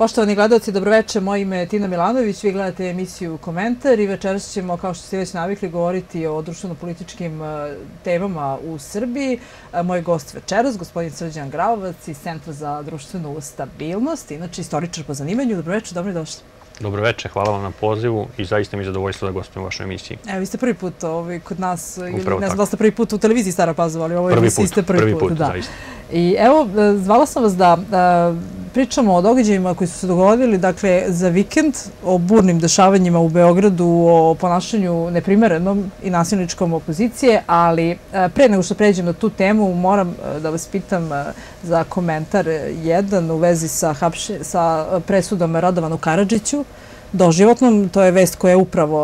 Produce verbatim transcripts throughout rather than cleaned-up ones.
Poštovani gledalci, dobroveče, moje ime je Tina Milanović, vi gledate emisiju Komentar i večeras ćemo, kao što ste već navikli, govoriti o društveno-političkim temama u Srbiji. Moj gost večeras, gospodin Srđan Graovac iz Centra za društvenu stabilnost, inače istoričar po zanimanju. Dobroveče, dobro došli. Dobroveče, hvala vam na pozivu i zaista mi je zadovoljstvo da gostujem u vašoj emisiji. Evo, vi ste prvi put kod nas, ne znam da li ste prvi put u televiziji Stara Pazova, ali u ovoj emisiji ste prvi put. Zaista. I evo, zvala sam vas da pričamo o događajima koji su se dogodili, dakle, za vikend, o burnim dešavanjima u Beogradu, o ponašanju neprimerenom i nasilničkom opozicije, ali pre nego što pređem na tu temu, moram da vas pitam za komentar jedan u vezi sa presudom Radovanu Karadžiću, doživotnom. To je vest koja je upravo,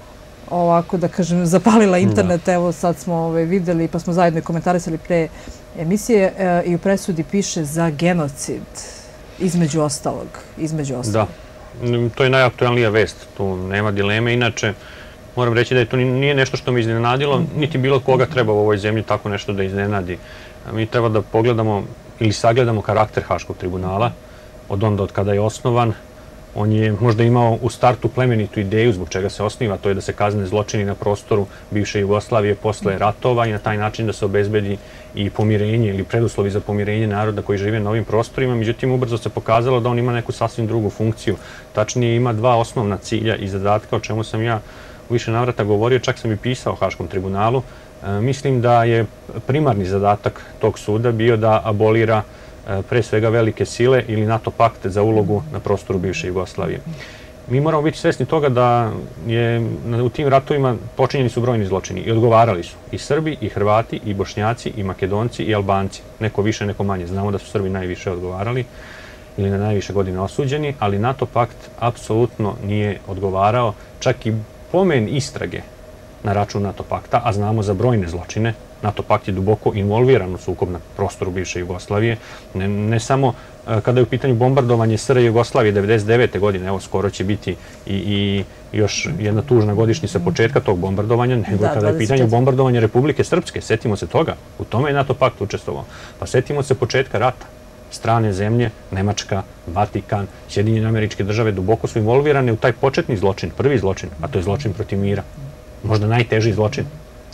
ovako da kažem, zapalila internet. Evo, sad smo videli, pa smo zajedno i komentarisali pre emisije, i u presudi piše za genocid. Između ostalog, između ostalog. Da, to je najaktualnija vest, tu nema dileme. Inače, moram reći da to nije nešto što me iznenadilo, niti bilo koga treba u ovoj zemlji tako nešto da iznenadi. Mi treba da pogledamo ili sagledamo karakter Haškog tribunala, od onda od kada je osnovan. On je možda imao u startu plemenitu ideju zbog čega se osniva, to je da se kazne zločini na prostoru bivše Jugoslavije posle ratova i na taj način da se obezbedi i pomirenje ili preduslovi za pomirenje naroda koji žive na ovim prostorima. Međutim, ubrzo se pokazalo da on ima neku sasvim drugu funkciju. Tačnije, ima dva osnovna cilja i zadatka, o čemu sam ja u više navrata govorio, čak sam i pisao o Haškom tribunalu. Mislim da je primarni zadatak tog suda bio da abolira pre svega velike sile ili NATO pakt za ulogu na prostoru bivše Jugoslavije. Mi moramo biti svesni toga da je u tim ratovima počinjeni su brojni zločini i odgovarali su i Srbi, i Hrvati, i Bošnjaci, i Makedonci, i Albanci. Neko više, neko manje. Znamo da su Srbi najviše odgovarali ili na najviše godine osuđeni, ali NATO pakt apsolutno nije odgovarao. Čak i pomen istrage na račun NATO pakta, a znamo za brojne zločine. NATO pakt je duboko involviran u sukob na prostoru bivše Jugoslavije. Ne samo kada je u pitanju bombardovanje S R J Jugoslavije devedeset devete godine, evo skoro će biti i još jedna tužna godišnjica početka tog bombardovanja, nego kada je u pitanju bombardovanja Republike Srpske. Setimo se toga. U tome je NATO pakt učestvovao. Pa setimo se početka rata. Strane zemlje, Nemačka, Vatikan, Sjedinjene Američke Države duboko su involvirane u taj početni zločin, prvi zločin, a to je zločin protiv mira. Možda najteži zločin.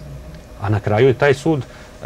A na kraju je taj sud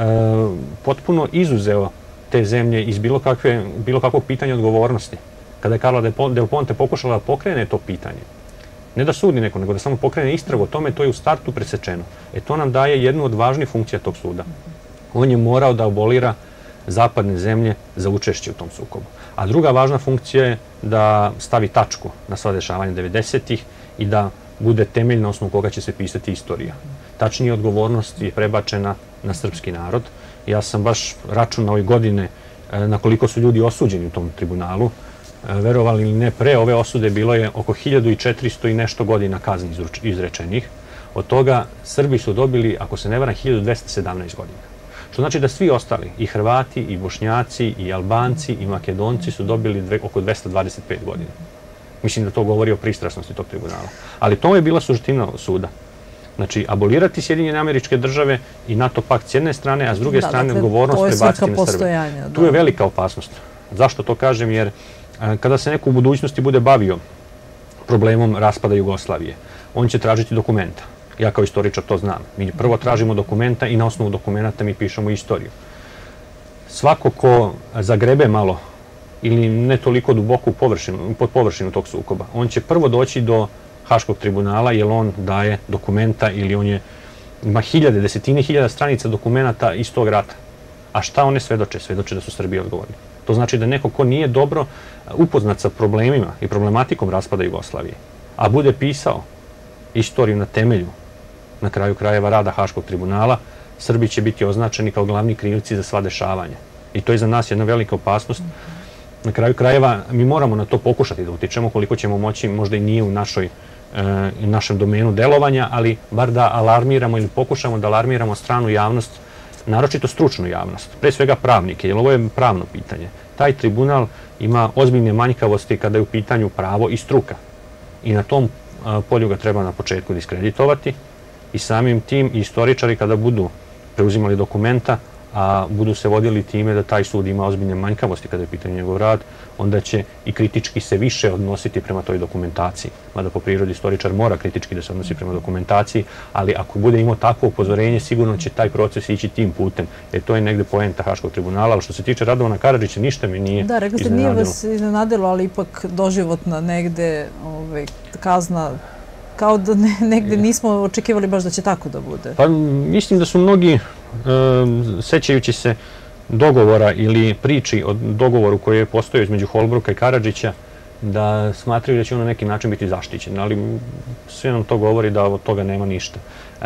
potpuno izuzeo te zemlje iz bilo kakvog pitanja odgovornosti. Kada je Carla Del Ponte pokušala da pokrene to pitanje, ne da sudi neko, nego da samo pokrene istragu o tome, to je u startu presečeno. E to nam daje jednu od važnih funkcija tog suda. On je morao da abolira zapadne zemlje za učešće u tom sukobu. A druga važna funkcija je da stavi tačku na sva dešavanja devedesetih i da bude temelj na osnovu koga će se pisati istorija. Tačnije, odgovornost je prebačena na srpski narod. Ja sam baš računao ove godine na koliko su ljudi osuđeni u tom tribunalu. Verovali ili ne, pre ove osude bilo je oko hiljadu četiristo i nešto godina kazni izrečenih. Od toga Srbi su dobili, ako se ne varam, hiljadu dvesta sedamnaest godina. Što znači da svi ostali, i Hrvati, i Bošnjaci, i Albanci, i Makedonci su dobili oko dvesta dvadeset pet godina. Mislim da to govori o pristrasnosti tog tribunala. Ali to je bila suština suda. Znači, abolirati Sjedinjene Američke Države i NATO pakt s jedne strane, a s druge strane odgovornost prebaciti na Srbe. Tu je velika opasnost. Zašto to kažem? Jer kada se neko u budućnosti bude bavio problemom raspada Jugoslavije, on će tražiti dokumenta. Ja kao istoričar to znam. Mi prvo tražimo dokumenta i na osnovu dokumenta mi pišemo istoriju. Svako ko zagrebe malo ili ne toliko duboko pod površinu tog sukoba, on će prvo doći do Haškog tribunala, jer on daje dokumenta ili on je, ima hiljade, desetine hiljada stranica dokumenta iz tog rata. A šta one svedoče? Svedoče da su Srbi odgovorni. To znači da neko ko nije dobro upoznat sa problemima i problematikom raspada Jugoslavije, a bude pisao istoriju na temelju, na kraju krajeva, rada Haškog tribunala, Srbi će biti označeni kao glavni krivci za sva dešavanja. I to je za nas jedna velika opasnost. Na kraju krajeva mi moramo na to pokušati da utičemo, koliko ćemo moći, možda i nije u našem domenu delovanja, ali bar da alarmiramo ili pokušamo da alarmiramo stranu javnost, naročito stručnu javnost, pre svega pravnike, jer ovo je pravno pitanje. Taj tribunal ima ozbiljne manjkavosti kada je u pitanju pravo i struka. I na tom polju ga treba na početku diskreditovati i samim tim istoričari kada budu preuzimali dokumenta, a budu se vodili time da taj sud ima ozbiljne manjkavosti kada je pitanje njegov rad, onda će i kritički se više odnositi prema toj dokumentaciji. Mada po prirodi istoričar mora kritički da se odnosi prema dokumentaciji, ali ako bude imao takvo upozorenje, sigurno će taj proces ići tim putem. Jer to je negde poenta Haškog tribunala, ali što se tiče Radovana Karadžića, ništa mi nije iznenadilo. Da, rekli ste, nije vas iznenadilo, ali ipak doživotna negde kazna, kao da negde nismo očekivali baš da će tako da bude. Pa mislim da su mnogi, sećajući se dogovora ili priči o dogovoru koji je postojao između Holbruka i Karadžića, da smatraju da će on na neki način biti zaštićen, ali sve nam to govori da od toga nema ništa.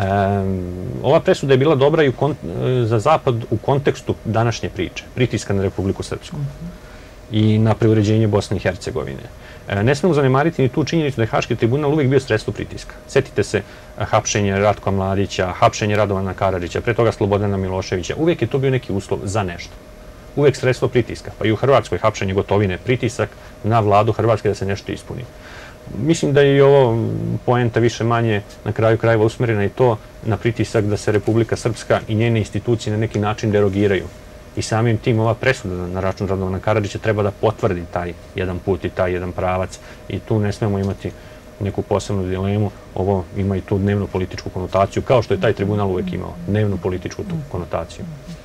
Ova presuda je bila dobra i za Zapad u kontekstu današnje priče, pritiska na Republiku Srpsku i na preuređenje Bosne i Hercegovine. Ne smemo zanemariti ni tu činjenicu da je Haški tribunal uvijek bio sredstvo pritiska. Sjetite se hapšenja Ratka Mladića, hapšenja Radovana Karadžića, pre toga Slobodana Miloševića. Uvijek je to bio neki uslov za nešto. Uvijek sredstvo pritiska. Pa i u Hrvatskoj hapšenje Gotovine, pritisak na vladu Hrvatske da se nešto ispuni. Mislim da je i ovo poenta više manje na kraju krajeva usmerena i to na pritisak da se Republika Srpska i njene institucije na neki način derogiraju. I samim tim ova presuda na račun Radovana Karadžića treba da potvrdi taj jedan put i taj jedan pravac i tu ne smemo imati neku posebnu dilemu. Ovo ima i tu dnevnu političku konotaciju, kao što je taj tribunal uvijek imao, dnevnu političku konotaciju.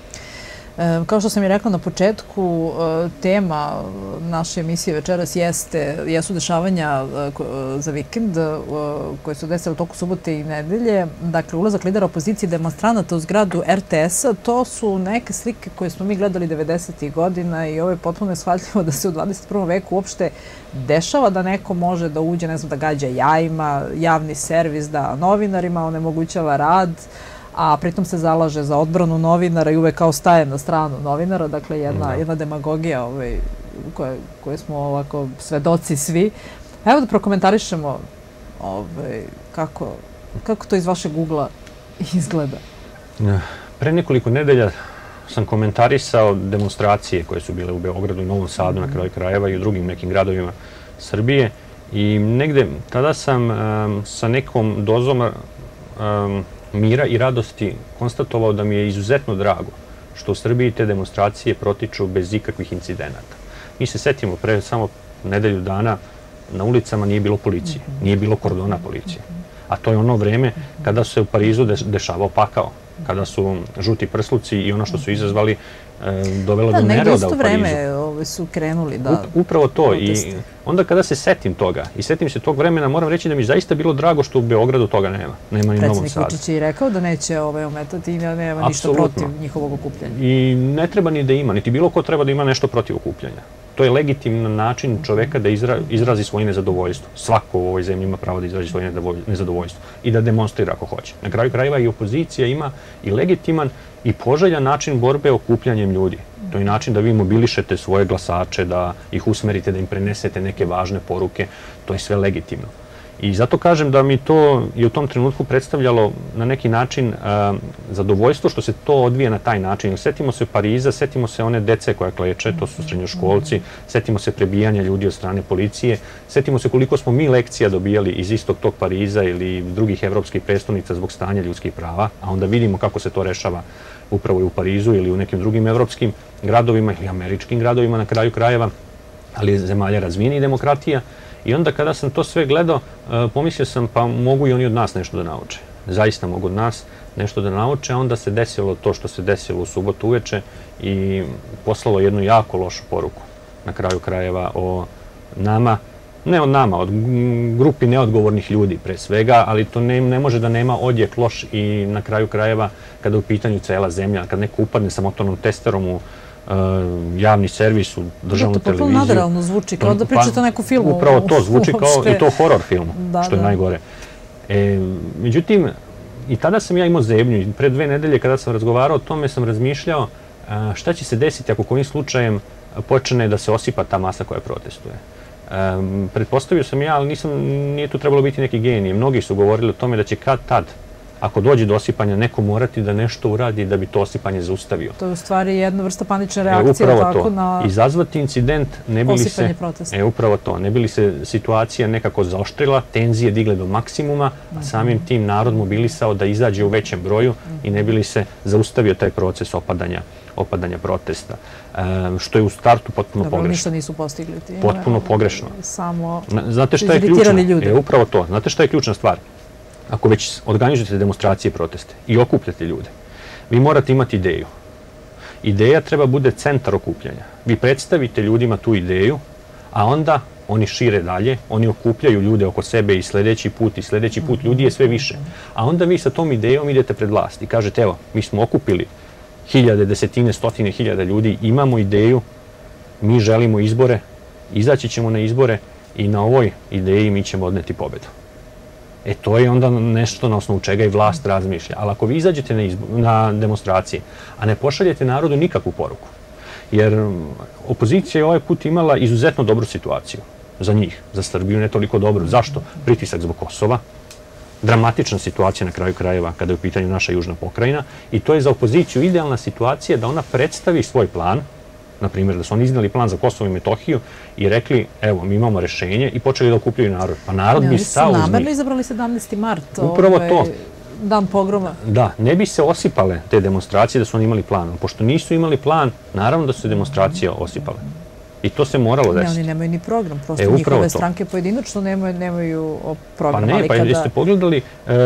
Kao što sam i rekla na početku, tema naše emisije večeras jesu dešavanja za vikend koje su desile u toku subote i nedelje. Dakle, ulazak lidera opozicije i demonstranata u zgradu er te es-a, to su neke slike koje smo mi gledali devedesetih godina i ovo je potpuno neshvatljivo da se u dvadeset prvom veku uopšte dešava da neko može da uđe, ne znam, da gađa jajima, javni servis, da novinarima onemogućava rad, a pritom se zalaže za odbranu novinara i uvek kao staje na stranu novinara. Dakle, jedna demagogija koje smo ovako svedoci svi. Evo da prokomentarišemo kako to iz vašeg ugla izgleda. Pre nekoliko nedelja sam komentarisao demonstracije koje su bile u Beogradu i Novom Sadu na kraju krajeva i u drugim nekim gradovima Srbije i negde tada sam sa nekom dozom mira i radosti konstatovao da mi je izuzetno drago što u Srbiji te demonstracije protiču bez ikakvih incidenata. Mi se setimo, pre samo nedelju dana na ulicama nije bilo policije, nije bilo kordona policije. A to je ono vreme kada se u Parizu dešavao pakao, kada su žuti prsluci i ono što su izazvali dovelo do neroda u Parizu. Da, negdje isto vreme su krenuli da... Upravo to. I onda kada se setim toga i setim se tog vremena, moram reći da mi zaista bilo drago što u Beogradu toga nema. Nema ni u Novom Sadu. Predsjednik Vučić je i rekao da neće ometati i da nema ništa protiv njihovog okupljanja. I ne treba ni da ima, niti bilo ko treba da ima nešto protiv okupljanja. To je legitiman način čoveka da izrazi svoje nezadovoljstvo. Svako u ovoj zemlji ima pravo da izrazi svoje nezadovoljstvo i da demonstrira ako hoće. Na kraju krajeva i opozicija ima i legitiman i poželjan način borbe okupljanjem ljudi. To je način da vi mobilišete svoje glasače, da ih usmerite, da im prenesete neke važne poruke. To je sve legitimno. I zato kažem da mi to i u tom trenutku predstavljalo na neki način zadovoljstvo što se to odvija na taj način. Setimo se Pariza, setimo se one dece koja kleče, to su srednjoškolci, setimo se prebijanja ljudi od strane policije, setimo se koliko smo mi lekcija dobijali iz istog tog Pariza ili drugih evropskih prestolnica zbog stanja ljudskih prava, a onda vidimo kako se to rešava upravo i u Parizu ili u nekim drugim evropskim gradovima ili američkim gradovima na kraju krajeva, ali zemalja razvijenih demokratija. I onda kada sam to sve gledao, pomislio sam pa mogu i oni od nas nešto da nauče. Zaista mogu od nas nešto da nauče, a onda se desilo to što se desilo u subotu uveče i poslalo jednu jako lošu poruku na kraju krajeva o nama, ne od nama, od grupi neodgovornih ljudi pre svega, ali to ne može da nema odjek loš i na kraju krajeva kada je u pitanju cela zemlja, kad neko upadne sa motornom testerom u javni servis, u državnu televiziju. To potpuno nadrealno zvuči, kao da pričate o neku filmu. Upravo to zvuči kao i to horor filmu, što je najgore. Međutim, i tada sam ja imao zebnju. Pre dve nedelje kada sam razgovarao o tome sam razmišljao šta će se desiti ako kojim slučajem počne da se osipa ta masa koja protestuje. Pretpostavio sam ja, ali nije tu trebalo biti neki genij. Mnogi su govorili o tome da će kad tad, ako dođe do osipanja, neko morati da nešto uradi da bi to osipanje zaustavio. To je u stvari jedna vrsta panične reakcije tako na osipanje protesta. Izazvati incident, ne bi li se... E, upravo to. Ne bi li se situacija nekako zaoštrila, tenzije digle do maksimuma, a samim tim narod mobilisao da izađe u većem broju i ne bi li se zaustavio taj proces opadanja opadanja protesta, što je u startu potpuno pogrešno. Dobro, ništa nisu postigli time. Potpuno pogrešno. Samo znate šta je ključno? Je upravo to. Znate šta je ključna stvar? Ako već organizujete demonstracije i proteste i okupljate ljude, vi morate imati ideju. Ideja treba bude centar okupljanja. Vi predstavite ljudima tu ideju, a onda oni šire dalje, oni okupljaju ljude oko sebe i sljedeći put i sljedeći put ljudi je sve više. A onda vi sa tom idejom idete pred vlast i kažete, evo, mi smo okupili hiljade, desetine, stotine hiljada ljudi, imamo ideju, mi želimo izbore, izaći ćemo na izbore i na ovoj ideji mi ćemo odneti pobedu. E to je onda nešto na osnovu čega i vlast razmišlja. Ali ako vi izađete na, na demonstracije, a ne pošaljete narodu nikakvu poruku, jer opozicija je ovaj put imala izuzetno dobru situaciju za njih, za Srbiju ne toliko dobro. Zašto? Pritisak zbog Kosova, dramatična situacija na kraju krajeva kada je u pitanju naša južna pokrajina i to je za opoziciju idealna situacija da ona predstavi svoj plan, na primjer da su oni iznali plan za Kosovo i Metohiju i rekli, evo, mi imamo rešenje i počeli da okupljaju narod. Pa narod bi stao uz njih. Oni su namerno izabrali sedamnaesti mart, upravo to. Dan pogroma. Da, ne bi se osipale te demonstracije da su oni imali plan. Pošto nisu imali plan, naravno da su se demonstracije osipale. I to se moralo desiti. Ne, oni nemaju ni program, prosto njihove stranke pojedinačno nemaju program. Pa ne, pa jeste pogledali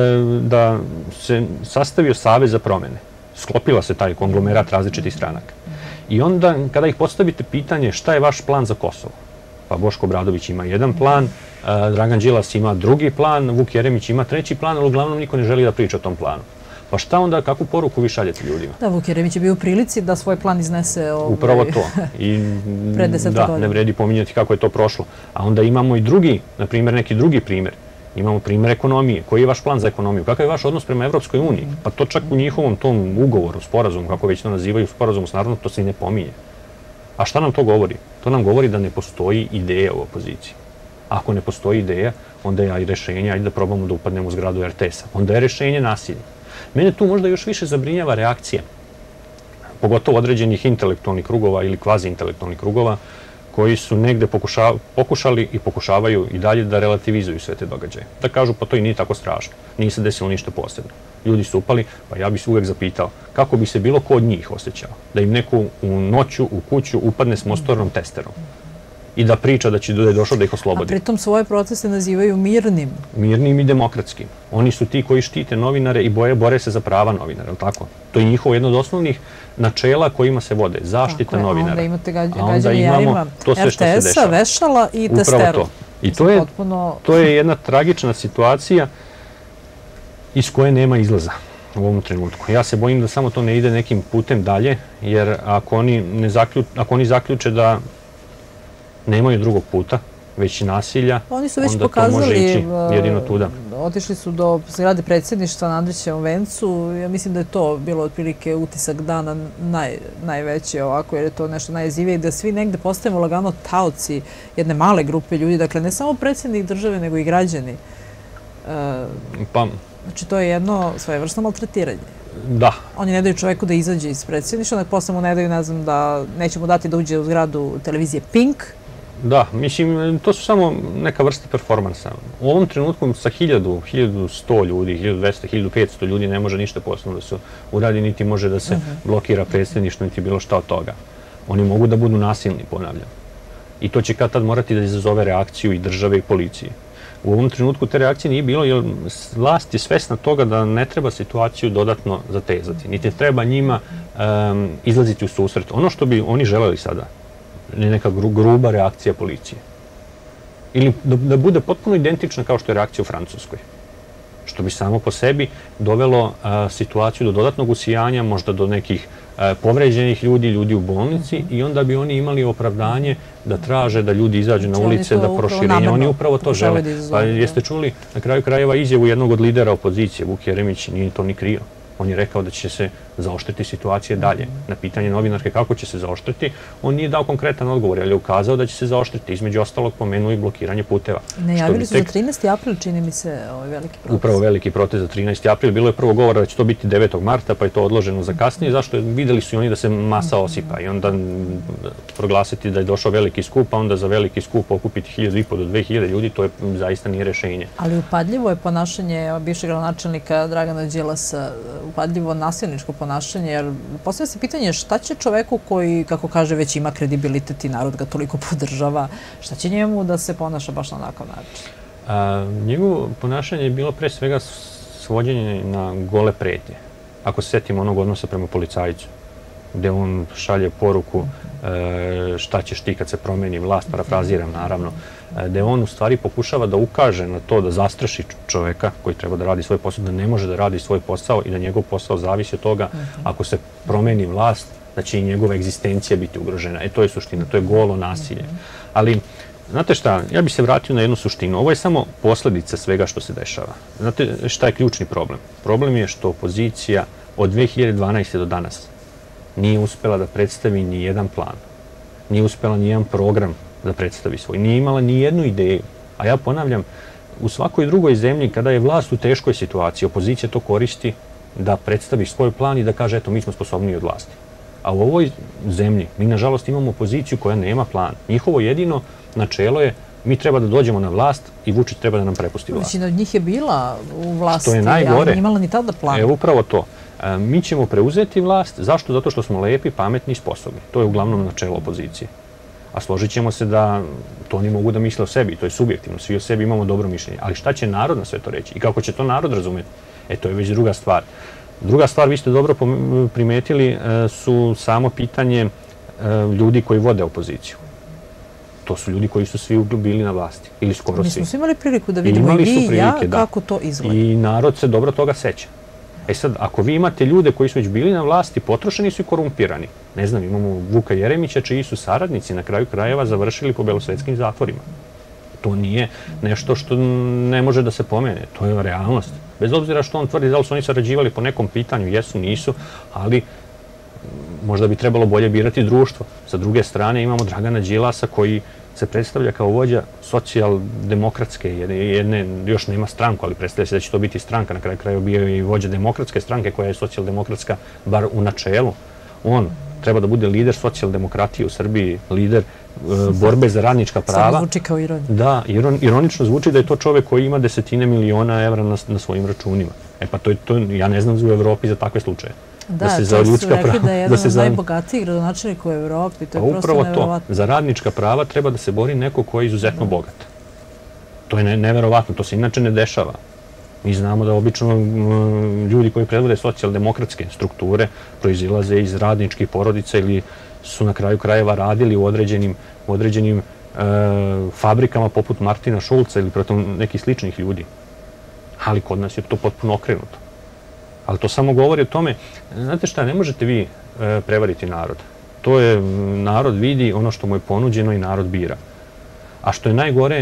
da se sastavio Savez za promene. Sklopila se taj konglomerat različitih stranaka. I onda, kada ih postavite pitanje šta je vaš plan za Kosovo, pa Boško Obradović ima jedan plan, Dragan Đilas ima drugi plan, Vuk Jeremić ima treći plan, ali uglavnom niko ne želi da priča o tom planu. Pa šta onda, kakvu poruku vi šaljete ljudima? Da, Vuk Jeremić je bio u prilici da svoj plan iznese upravo to. I da, ne vredi pominjati kako je to prošlo. A onda imamo i drugi, na primjer, neki drugi primjer. Imamo primjer ekonomije. Koji je vaš plan za ekonomiju? Kakav je vaš odnos prema Evropskoj uniji? Pa to čak u njihovom tom ugovoru, sporazumu, kako već to nazivaju, sporazumu s narodom, to se i ne pominje. A šta nam to govori? To nam govori da ne postoji ideja u opoziciji. Ako ne postoji ideja, onda je i rešenje, ajde da probamo da upadnemo u zgradu er te es-a. Onda je rešenje nasilje. Mene tu možda još više zabrinjava reakcija, pogotovo određenih intelektualnih krugova ili kvazi-intelektualnih krugova, koji su negde pokušali i pokušavaju i dalje da relativizuju sve te događaje. Da kažu, pa to i nije tako strašno, nije se desilo ništa posebno. Ljudi su upali, pa ja bih se uvek zapitao kako bi se bilo ko od njih osjećao, da im neko u noću u kuću upadne s mostornom testerom i da priča da će da je došao da ih oslobodi. A pritom svoje procese nazivaju mirnim. Mirnim i demokratskim. Oni su ti koji štite novinare i bore se za prava novinara, je li tako? To je njihovo jedno od osnovnih načela kojima se vode, zaštita novinara. Onda imate gađanje jarima er te es-a, vešala i testeru. I to je jedna tragična situacija iz koje nema izlaza u ovom trenutku. Ja se bojim da samo to ne ide nekim putem dalje, jer ako oni zaključe da nemaju drugog puta, već i nasilja, oni su već pokazali, jedino tuda. Otišli su do zgrade predsjedništva na Andrićevom vencu. Ja mislim da je to bilo otprilike utisak dana najveći ovako, jer je to nešto najjezivije i da svi negde postajemo lagano taoci jedne male grupe ljudi. Dakle, ne samo predsjednik države, nego i građani. Znači, to je jedno svojevrstno maltretiranje. Da. Oni ne daju čoveku da izađe iz predsjedništva, posle mu ne daju, ne znam, da neće mu dati da uđe u zgradu televizije Pink. Da, mislim, to su samo neka vrsta performansa. U ovom trenutku sa hiljadu, hiljadu sto ljudi, hiljadu dvesta, hiljadu petsto ljudi ne može ništa posebno da se uradi, niti može da se blokira predsjedništvo, niti bilo šta od toga. Oni mogu da budu nasilni, ponavljam. I to će kad tad morati da izazove reakciju i države i policije. U ovom trenutku te reakcije nije bilo, jer vlast je svesna toga da ne treba situaciju dodatno zatezati, niti treba njima izlaziti u susret. Ono što bi oni želeli sada, neka gruba reakcija policije. Ili da bude potpuno identična kao što je reakcija u Francuskoj. Što bi samo po sebi dovelo situaciju do dodatnog usijanja, možda do nekih povređenih ljudi, ljudi u bolnici i onda bi oni imali opravdanje da traže da ljudi izađu na ulice, da proširenje. Oni upravo to žele. Pa jeste čuli na kraju krajeva izjavu jednog od lidera opozicije, Vuk Jeremić, nije to ni krio. On je rekao da će se zaoštriti situacije dalje. Na pitanje novinarke kako će se zaoštriti, on nije dao konkretan odgovor, ali je ukazao da će se zaoštriti. Između ostalog pomenuo i blokiranje puteva. Najavili su za trinaesti april, čini mi se, ovaj veliki protest. Upravo veliki protest za trinaesti april. Bilo je prvo govora da će to biti devetog marta, pa je to odloženo za kasnije. Zašto? Videli su i oni da se masa osipa i onda proglasiti da je došao veliki skup, a onda za veliki skup okupiti hiljadu i po do dve hiljade ljudi, to zaista nije rešenje. Ali upadljivo je ponašanje bivšeg gradonačelnika Dragana Đilasa upadljivo nasilničko ponašanje, jer postavlja se pitanje šta će čoveku koji, kako kaže, već ima kredibilitet i narod ga toliko podržava, šta će njemu da se ponaša baš na onakav način? Njegovo ponašanje je bilo pre svega svođenje na gole pretnje. Ako se setimo onog odnosa prema policajcu, gde on šalje poruku šta ćeš ti kad se promeni vlast, parafraziram naravno, gde on u stvari pokušava da ukaže na to, da zastraši čoveka koji treba da radi svoj posao, da ne može da radi svoj posao i da njegov posao zavisi od toga ako se promeni vlast, da će i njegova egzistencija biti ugrožena. E to je suština, to je golo nasilje. Ali, znate šta, ja bih se vratio na jednu suštinu. Ovo je samo posledica svega što se dešava. Znate šta je ključni problem? Problem je što opozicija od dve hiljade dvanaeste. do danas nije uspela da predstavi ni jedan plan. Nije uspela ni jedan program da predstavi svoj. Nije imala ni jednu ideju. A ja ponavljam, u svakoj drugoj zemlji, kada je vlast u teškoj situaciji, opozicija to koristi da predstavi svoj plan i da kaže, eto, mi smo sposobniji od vlasti. A u ovoj zemlji mi, nažalost, imamo opoziciju koja nema plan. Njihovo jedino načelo je mi treba da dođemo na vlast i Vučić treba da nam prepusti vlast. Većina od njih je bila u vlasti, ali nije imala ni tada plan. E, upravo to. Mi ćemo preuzeti vlast. Zašto? Zato što smo lepi, pametni i sposobni. To je uglavnom načelo opozicije. A složit ćemo se da to oni mogu da misle o sebi. To je subjektivno. Svi o sebi imamo dobro mišljenje. Ali šta će narod na sve to reći? I kako će to narod razumjeti? E, to je već druga stvar. Druga stvar, vi ste dobro primetili, su samo pitanje ljudi koji vode opoziciju. To su ljudi koji su svi bili na vlasti. Ili skoro svi. Mi smo svi imali priliku da vidimo i vi i ja kako to izgleda. I narod se dobro toga seća. E sad, ako vi imate ljude koji su već bili na vlasti, potrošeni su i korumpirani. Ne znam, imamo Vuka Jeremića, čiji su saradnici na kraju krajeva završili po belosvetskim zatvorima. To nije nešto što ne može da se pomene. To je realnost. Bez obzira što on tvrdi da li su oni sarađivali po nekom pitanju, jesu, nisu, ali možda bi trebalo bolje birati društvo. Sa druge strane imamo Dragana Đilasa koji se predstavlja kao vođa socijaldemokratske, jedne, još nema stranku, ali predstavlja se da će to biti stranka, na kraju kraju bio i vođa demokratske stranke koja je socijaldemokratska, bar u načelu. On treba da bude lider socijaldemokratije u Srbiji, lider borbe za radnička prava. Samo zvuči kao ironija. Da, ironično zvuči da je to čovek koji ima desetine miliona evra na svojim računima. E pa to je, ja ne znam u Evropi za takve slučaje. Da, to su rekli da je jedan od najbogatijih gradonačelnika u Evropi, to je prosto neverovatno. Upravo to, za radnička prava treba da se bori neko ko je izuzetno bogat. To je neverovatno, to se inače ne dešava. Mi znamo da obično ljudi koji predvode socijaldemokratske strukture proizilaze iz radničkih porodica ili su na kraju krajeva radili u određenim fabrikama poput Martina Šulca ili protiv nekih sličnih ljudi. Ali kod nas je to potpuno okrenuto. Ali to samo govori o tome, znate šta, ne možete vi prevariti narod. To je, narod vidi ono što mu je ponuđeno i narod bira. A što je najgore,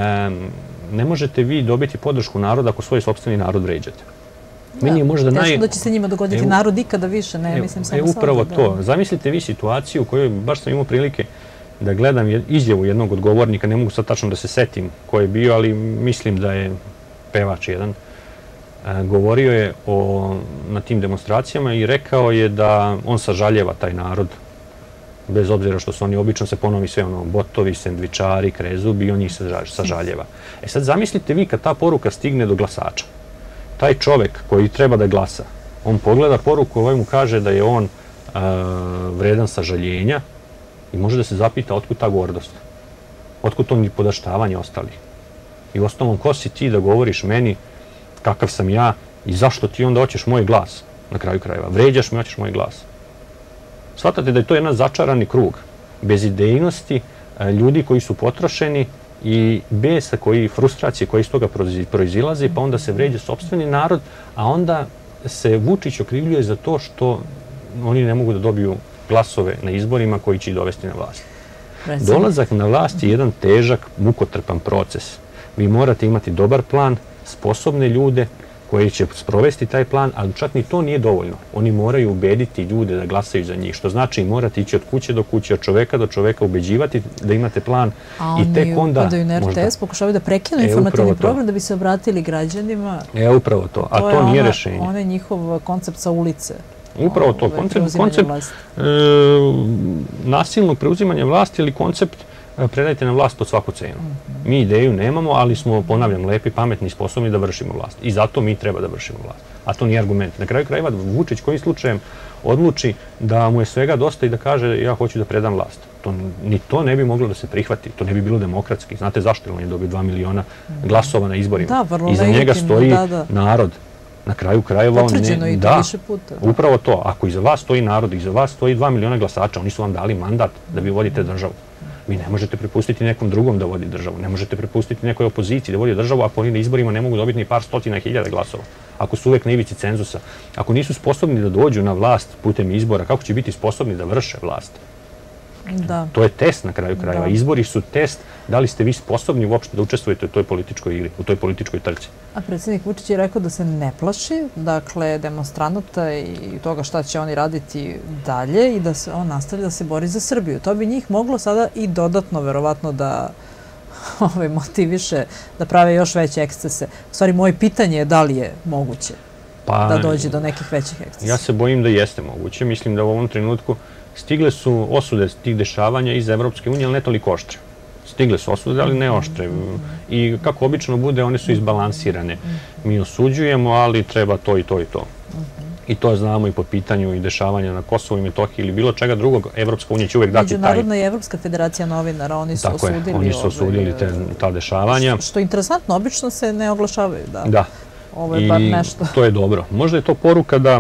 ne možete vi dobiti podršku naroda ako svoj sopstveni narod vređate. Teško da će se njima dogoditi narod ikada više, ne mislim samo sada. Upravo to. Zamislite vi situaciju u kojoj baš sam imao prilike da gledam izjavu jednog od govornika, ne mogu sad tačno da se setim ko je bio, ali mislim da je pevač jedan. Govorio je na tim demonstracijama i rekao je da on sažaljeva taj narod, bez obzira što su oni obično se ponovi sve ono, botovi, sendvičari, krezubi i on njih sažaljeva. E sad zamislite vi kad ta poruka stigne do glasača. Taj čovek koji treba da glasa, on pogleda poruku, ovaj mu kaže da je on vredan sažaljenja i može da se zapita otkud ta gordost, otkud to nipodaštavanje ostalih. I u osnovom, ko si ti da govoriš meni kakav sam ja i zašto ti onda hoćeš moj glas na kraju krajeva. Vređaš mi, hoćeš moj glas. Shvatate da je to jedan začarani krug. Bez idejnosti, ljudi koji su potrošeni i besa, frustracije koje iz toga proizilaze, pa onda se vređa sopstveni narod, a onda se Vučić okrivljuje za to što oni ne mogu da dobiju glasove na izborima koji će ih dovesti na vlast. Dolazak na vlast je jedan težak, mukotrpan proces. Vi morate imati dobar plan, sposobne ljude koji će sprovesti taj plan, ali čak ni to nije dovoljno. Oni moraju ubediti ljude da glasaju za njih, što znači morate ići od kuće do kuće, od čoveka do čoveka, ubeđivati da imate plan i tek onda... A oni upadaju na er te es, pokušavaju da prekinu informativni program da bi se obratili građanima. E, upravo to, a to nije rešenje. To je njihov koncept sa ulice. Upravo to, koncept nasilnog preuzimanja vlasti ili koncept predajte nam vlast pod svaku cenu. Mi ideju nemamo, ali smo, ponavljam, lepi, pametni i sposobni da vršimo vlast. I zato mi treba da vršimo vlast. A to nije argument. Na kraju krajeva Vučić kojim slučajem odluči da mu je svega dosta i da kaže ja hoću da predam vlast. To, ni to ne bi moglo da se prihvati. To ne bi bilo demokratski. Znate zašto? On je dobio dva miliona glasova na izborima. Da, vrlo iza njega stoji da, da. narod. Na kraju krajeva on potvrđeno ne... i to da, više puta. Upravo to. Ako iza vas stoji narod, iza vas stoji dva miliona glasača, oni su vam dali mandat da vi vodite državu. Vi ne možete prepustiti nekom drugom da vodi državu. Ne možete prepustiti nekoj opoziciji da vodi državu ako oni na izborima ne mogu dobiti ni par stotina hiljada glasova. Ako su uvek na ivici cenzusa. Ako nisu sposobni da dođu na vlast putem izbora, kako će biti sposobni da vrše vlast? Da. To je test na kraju krajeva. Da. Izbori su test da li ste vi sposobni uopšte da učestvujete u toj političkoj igri, u toj političkoj trci. A predsjednik Vučić je rekao da se ne plaši, dakle, demonstranata i toga šta će oni raditi dalje i da se on nastavlja da se bori za Srbiju. To bi njih moglo sada i dodatno, verovatno, da ovaj, motiviše da prave još veće ekscese. U stvari, moje pitanje je da li je moguće pa, da dođe do nekih većih ekscesa. Ja se bojim da jeste moguće. Mislim da u ovom trenutku stigle su osude tih dešavanja iz Evropske unije, ali ne toliko oštre. Stigle su osude, ali ne oštre. I kako obično bude, one su izbalansirane. Mi osuđujemo, ali treba to i to i to. I to znamo i po pitanju i dešavanja na Kosovu i Metohiji ili bilo čega drugog. Evropska unija će uvek dati taj... Međunarodna i Evropska federacija novinara, oni su osudili... Tako je, oni su osudili te, ta dešavanja. Što je interesantno, obično se ne oglašavaju, da. Da. Ovo je bar nešto. To je dobro. Možda je to poruka da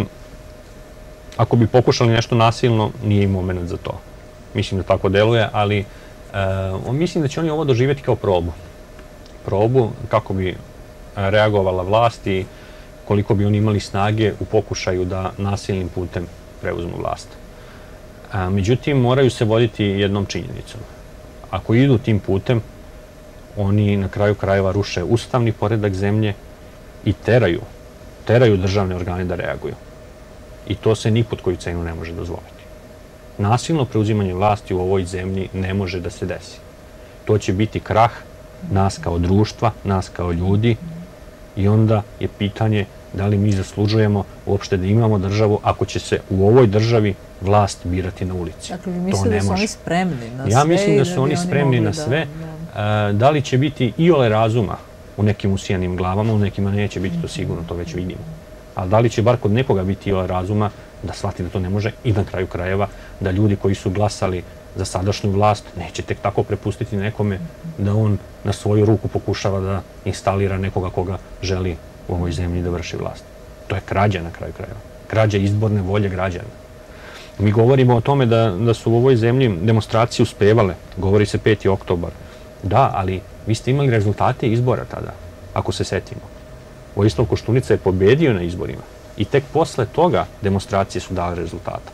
ako bi pokušali nešto nasilno, nije im moment za to. Mislim da tako deluje, ali uh, mislim da će oni ovo doživjeti kao probu. Probu kako bi reagovala vlast i koliko bi oni imali snage u pokušaju da nasilnim putem preuzmu vlast. Uh, međutim, moraju se voditi jednom činjenicom. Ako idu tim putem, oni na kraju krajeva ruše ustavni poredak zemlje i teraju, teraju državne organe da reaguju. I to se ni pod koju cenu ne može dozvoliti. Nasilno preuzimanje vlasti u ovoj zemlji ne može da se desi. To će biti krah nas kao društva, nas kao ljudi i onda je pitanje da li mi zaslužujemo uopšte da imamo državu ako će se u ovoj državi vlast birati na ulici. Dakle, vi mislite da su oni spremni na sve? Ja mislim da su oni spremni na sve. Da li će biti iole razuma u nekim usijanim glavama, u nekima neće biti, to sigurno, to već vidimo. Ali da li će bar kod nekoga biti iole razuma da shvati da to ne može i na kraju krajeva da ljudi koji su glasali za sadašnju vlast neće tek tako prepustiti nekome da on na svoju ruku pokušava da instalira nekoga koga želi u ovoj zemlji da vrši vlast. To je krađa na kraju krajeva. Krađa izborne volje građana. Mi govorimo o tome da, da su u ovoj zemlji demonstracije uspevale. Govori se peti oktobar. Da, ali vi ste imali rezultate izbora tada, ako se setimo. Vojislav Koštunica je pobedio na izborima i tek posle toga demonstracije su dale rezultata.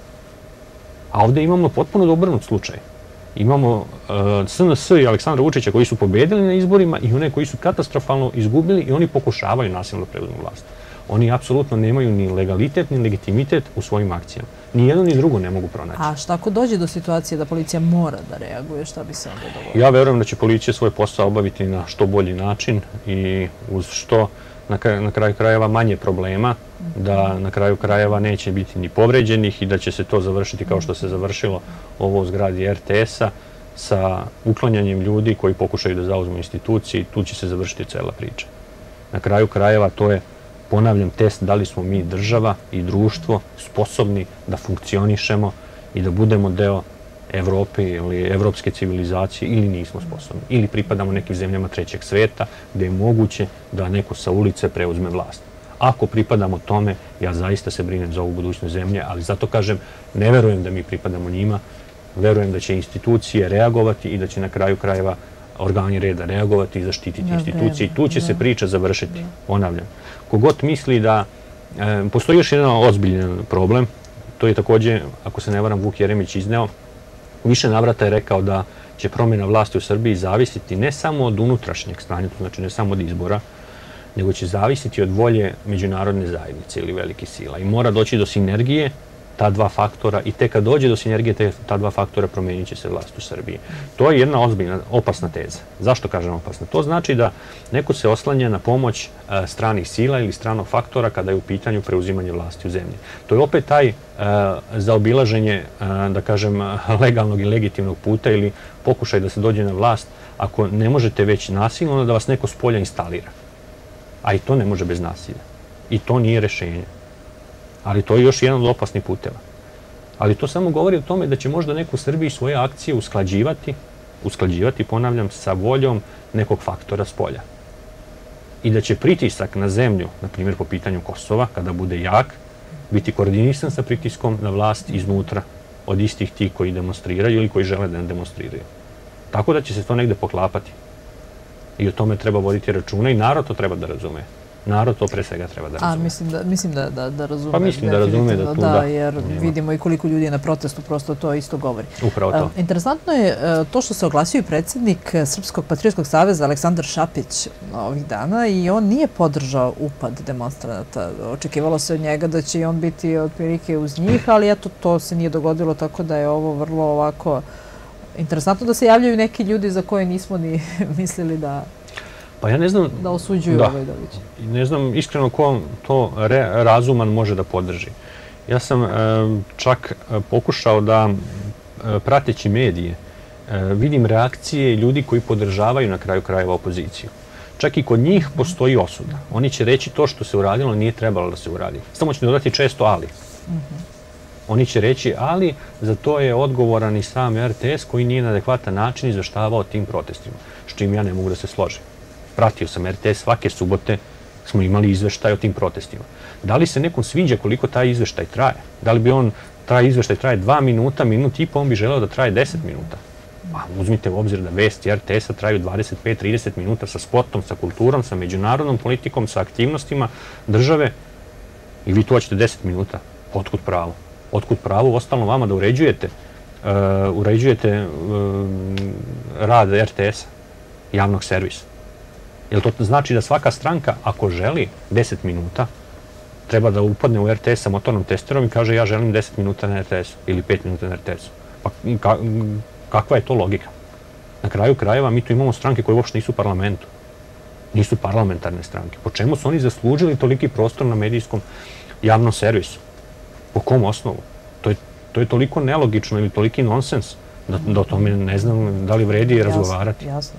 A ovdje imamo potpuno obrnut slučaj. Imamo uh, S N S i Aleksandra Vučića koji su pobedili na izborima i one koji su katastrofalno izgubili i oni pokušavaju nasilno da preuzmu vlast. Oni apsolutno nemaju ni legalitet, ni legitimitet u svojim akcijama. Ni jedno ni drugo ne mogu pronaći. A šta ako dođe do situacije da policija mora da reaguje, šta bi se onda dogodilo? Ja verujem da će policija svoj posao obaviti na što bolji način i uz što na kraju krajeva manje problema, da na kraju krajeva neće biti ni povređenih i da će se to završiti kao što se završilo ovo u zgradi R T S-a sa uklanjanjem ljudi koji pokušaju da zauzmu institucije i tu će se završiti cela priča. Na kraju krajeva to je, ponavljam, test da li smo mi država i društvo sposobni da funkcionišemo i da budemo deo Evrope ili evropske civilizacije ili nismo sposobni. Ili pripadamo nekim zemljama trećeg sveta gde je moguće da neko sa ulice preuzme vlast. Ako pripadamo tome, ja zaista se brinem za ovu budućnost zemlje, ali zato kažem, ne verujem da mi pripadamo njima, verujem da će institucije reagovati i da će na kraju krajeva organi reda reagovati i zaštititi institucije i tu će se priča završiti. Ponavljam, kogod misli da postoji još jedan ozbiljan problem, to je također, ako se ne varam, Vuk Jeremić izneo, više navrata je rekao da će promjena vlasti u Srbiji zavisiti ne samo od unutrašnjeg stanja, to znači ne samo od izbora, nego će zavisiti od volje međunarodne zajednice ili velikih sila. I mora doći do sinergije ta dva faktora i tek kad dođe do sinergije te, ta dva faktora promenit će se vlast u Srbiji. To je jedna ozbiljna, opasna teza. Zašto kažem opasna? To znači da neko se oslanja na pomoć a, stranih sila ili stranog faktora kada je u pitanju preuzimanje vlasti u zemlji. To je opet taj a, zaobilaženje, a, da kažem, legalnog i legitimnog puta ili pokušaj da se dođe na vlast ako ne možete već nasilno, onda da vas neko s polja instalira. A i to ne može bez nasilja. I to nije rešenje. Ali to je još jedan od opasnih puteva. Ali to samo govori o tome da će možda neko u Srbiji svoje akcije usklađivati, usklađivati, ponavljam, sa voljom nekog faktora s polja. I da će pritisak na zemlju, na primjer po pitanju Kosova, kada bude jak, biti koordinisan sa pritiskom na vlast iznutra od istih tih koji demonstriraju ili koji žele da demonstriraju. Tako da će se to negde poklapati. I o tome treba voditi računa i narod to treba da razume. Narod to pre svega treba da razume. A mislim da, mislim da, da, da razume. Pa mislim da razume da tu da. Da, jer vidimo i koliko ljudi je na protestu, prosto to isto govori. Upravo to. Interesantno je to što se oglasio i predsjednik Srpskog patriotskog saveza Aleksandar Šapić ovih dana i on nije podržao upad demonstranata. Očekivalo se od njega da će i on biti otprilike uz njih, ali eto, to se nije dogodilo, tako da je ovo vrlo ovako interesantno da se javljaju neki ljudi za koje nismo ni mislili da... Pa ja ne znam... Da osuđuju da, ovaj događaj. Ne znam iskreno ko to re, razuman može da podrži. Ja sam e, čak pokušao da, e, prateći medije, e, vidim reakcije ljudi koji podržavaju na kraju krajeva opoziciju. Čak i kod njih postoji osuda. Oni će reći to što se uradilo nije trebalo da se uradi. Samo ću dodati često ali. Mm-hmm. Oni će reći, ali za to je odgovoran i sam er te es koji nije na adekvatan način izveštavao tim protestima. S čim ja ne mogu da se složim. Pratio sam er te es, svake subote smo imali izveštaj o tim protestima. Da li se nekom sviđa koliko taj izveštaj traje? Da li bi on, taj izveštaj traje dva minuta, minut i po, on bi želeo da traje deset minuta? A uzmite u obzir da vesti er te es-a traju dvadeset pet do trideset minuta sa spotom, sa kulturom, sa međunarodnom politikom, sa aktivnostima države i vi tu hoćete deset minuta. Otkud pravo? Otkud pravo ostalo vama da uređujete, uh, uređujete uh, rad er te es-a, javnog servisa? Jer to znači da svaka stranka, ako želi deset minuta, treba da upadne u er te es sa motornom testerom i kaže ja želim deset minuta na er te esu ili pet minuta na er te esu. Pa ka, kakva je to logika? Na kraju krajeva mi tu imamo stranke koje uopšte nisu u parlamentu. Nisu parlamentarne stranke. Po čemu su oni zaslužili toliki prostor na medijskom javnom servisu? Po kom osnovu? To je, to je toliko nelogično ili toliki nonsens da, da o tome ne znam da li vredi jasno, razgovarati. Jasno.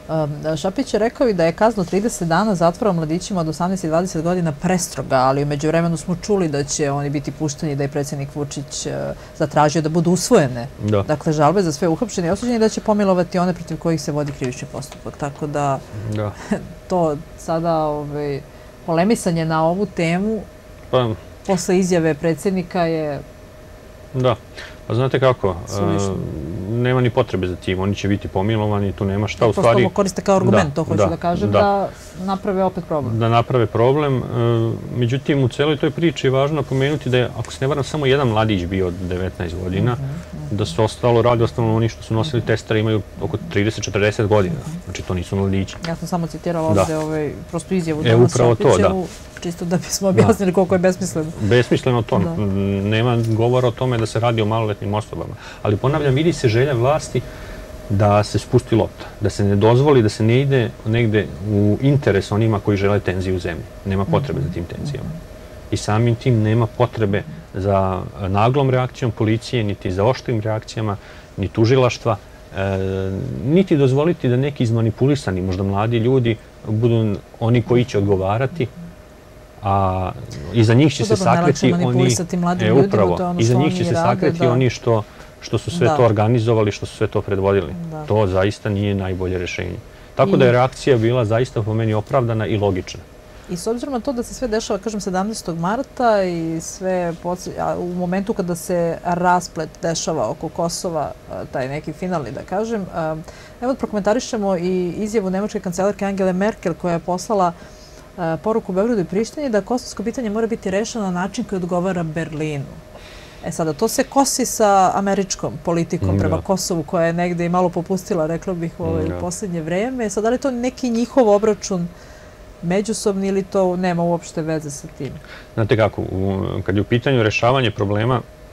Šapić je rekao i da je kazna trideset dana zatvora mladićima od osamnaest i dvadeset godina prestroga, ali u međuvremenu smo čuli da će oni biti pušteni, da je predsjednik Vučić zatražio da budu usvojene. Da. Dakle, žalbe za sve uhapšene i osuđene da će pomilovati one protiv kojih se vodi krivični postupak. Tako da, da. to sada ovaj, polemisanje na ovu temu pa, posle izjave predsjednika je... Da. Pa znate kako, uh, nema ni potrebe za tim, oni će biti pomilovani, tu nema šta u stvari... Prosto koriste kao argument, da, to hoću da, da kažem, da. da naprave opet problem. Da naprave problem, uh, međutim u celoj toj priči je važno napomenuti da je, ako se ne varam, samo jedan mladić bio od devetnaest godina, mm -hmm. da su ostalo radi, ostalo oni što su nosili testere imaju oko trideset do četrdeset godina, znači to nisu mladići. Ja sam samo citirala ovdje ovaj, prostu izjavu e, upravo to, da. Čisto da bismo objasnili koliko je besmisleno. Besmisleno to. Da. Nema govora o tome da se radi o maloletnim osobama. Ali ponavljam, vidi se želja vlasti da se spusti lopta, da se ne dozvoli, da se ne ide negde u interes onima koji žele tenziju u zemlji. Nema potrebe za tim tenzijama. I samim tim nema potrebe za naglom reakcijom policije, niti za oštrim reakcijama, ni tužilaštva, e, niti dozvoliti da neki izmanipulisani, možda mladi ljudi, budu oni koji će odgovarati, a iza njih će se sakriti oni e, upravo iza njih će se sakriti da... oni što što su sve da. to organizovali, što su sve to predvodili. Da. To zaista nije najbolje rješenje. Tako I... da je reakcija bila zaista po meni opravdana i logična. I s obzirom na to da se sve dešava, kažem, sedamnaestog marta i sve u momentu kada se rasplet dešava oko Kosova, taj neki finalni, da kažem, evo da prokomentarišemo i izjavu nemačke kancelarke Angele Merkel koja je poslala poruku Beogradu i Prištini da kosovsko pitanje mora biti rešeno na način koji odgovara Berlinu. E sada, to se kosi sa američkom politikom mm, prema da. Kosovu koja je negde i malo popustila, rekla bih, u ovaj, mm, posljednje vreme. Sada, da li je to neki njihov obračun međusobni ili to nema uopšte veze sa tim? Znate kako, u, kad je u pitanju rešavanje problema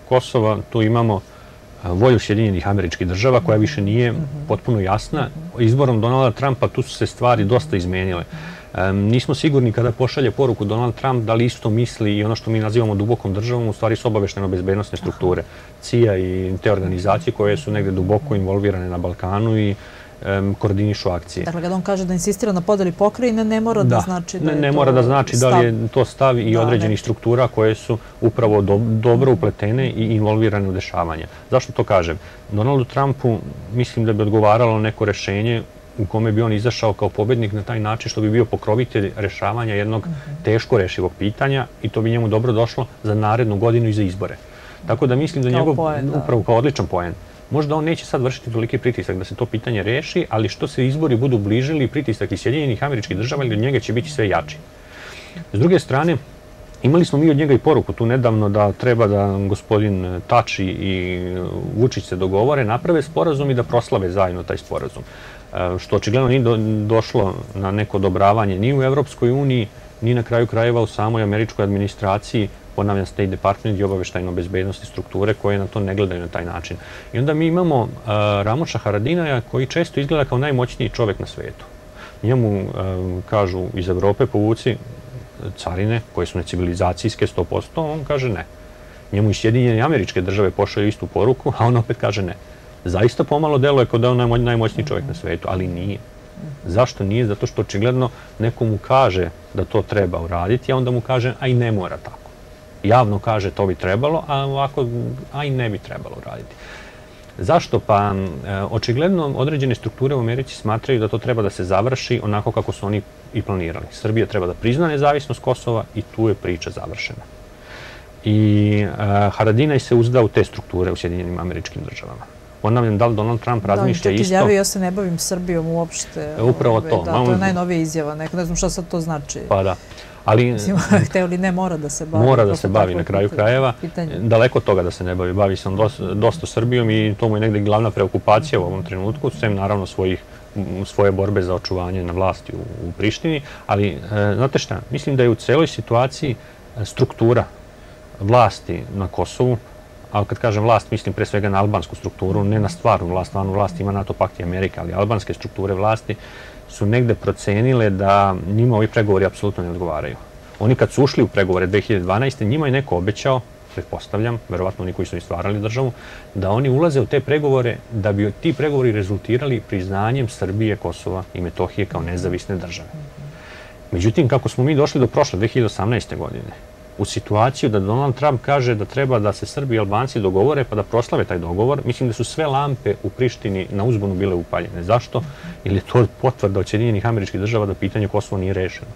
Kosova tu imamo volju Sjedinjenih Američkih Država koja više nije potpuno jasna. Izborom Donalda Trumpa tu su se stvari dosta izmenile. Nismo sigurni kada pošalje poruku Donald Trump da li isto misli i ono što mi nazivamo dubokom državom, u stvari su obavešteno-bezbednosne strukture. C I A i te organizacije koje su negde duboko involvirane na Balkanu i koordinišu akcije. Dakle, kada on kaže da insistira na podeli pokrajine, ne mora da znači da je to stav. Ne mora da znači da li je to stav i određenih struktura koje su upravo dobro upletene i involvirane u dešavanja. Zašto to kažem? Donaldu Trumpu mislim da bi odgovaralo neko rešenje u kome bi on izašao kao pobednik na taj način što bi bio pokrovitelj rešavanja jednog teško rešivog pitanja i to bi njemu dobro došlo za narednu godinu i za izbore. Tako da mislim da njegov, upravo kao odličan poen, možda on neće sad vršiti toliki pritisak da se to pitanje reši, ali što se izbori budu bližili, pritisak iz Sjedinjenih Američkih Država ili od njega će biti sve jači. S druge strane, imali smo mi od njega i poruku tu nedavno da treba da gospodin Tači i Vučić se dogovore, naprave sporazum i da proslave zajedno taj sporazum. Što očigledno nije došlo na neko odobravanje ni u Evropskoj uniji, ni na kraju krajeva u samoj američkoj administraciji, ponavljam State Department i obaveštajno-bezbednosti strukture koje na to ne gledaju na taj način. I onda mi imamo Ramoša Haradinaja koji često izgleda kao najmoćniji čovek na svetu. Njemu kažu iz Evrope povuci carine koje su necivilizacijske sto posto, on kaže ne. Njemu i Sjedinjene Američke Države pošalju istu poruku, a on opet kaže ne. Zaista pomalo deluje kao da je on najmoćniji čovjek na svetu, ali nije. Zašto nije? Zato što očigledno neko mu kaže da to treba uraditi, a onda mu kaže, a i ne mora tako. Javno kaže to bi trebalo, a ovako, a i ne bi trebalo uraditi. Zašto? Pa očigledno određene strukture u Americi smatraju da to treba da se završi onako kako su oni i planirali. Srbija treba da prizna nezavisnost Kosova i tu je priča završena. I Haradinaj se uzda u te strukture u Sjedinjenim Američkim Državama. Ponavljam, da li Donald Trump razmišlja isto? Da, čak izjavio, ja se ne bavim Srbijom uopšte. Upravo to. Da, to je najnovija izjava. Ne znam šta sad to znači. Pa da. Ali... Hteo li ne, mora da se bavi. Mora da se bavi na kraju krajeva. Daleko od toga da se ne bavi. Bavi se on dosta Srbijom i to mu je negde glavna preokupacija u ovom trenutku, sem naravno svoje borbe za očuvanje na vlasti u Prištini. Ali, znate šta, mislim da je u celoj situaciji struktura vlasti na Kosovu, ali kad kažem vlast, mislim pre svega na albansku strukturu, ne na stvarnu vlast, stvarnu vlast ima NATO pakt i Amerika, ali albanske strukture vlasti su negde procenile da njima ovi pregovori apsolutno ne odgovaraju. Oni kad su ušli u pregovore dve hiljade dvanaeste. njima je neko obećao, pretpostavljam, verovatno oni koji su i stvarali državu, da oni ulaze u te pregovore da bi ti pregovori rezultirali priznanjem Srbije, Kosova i Metohije kao nezavisne države. Međutim, kako smo mi došli do prošle dve hiljade osamnaeste. godine, u situaciju da Donald Trump kaže da treba da se Srbi i Albanci dogovore pa da proslave taj dogovor, mislim da su sve lampe u Prištini na uzbunu bile upaljene. Zašto? Ili je to potvrda od Sjedinjenih Američkih Država da pitanje Kosova nije rešeno.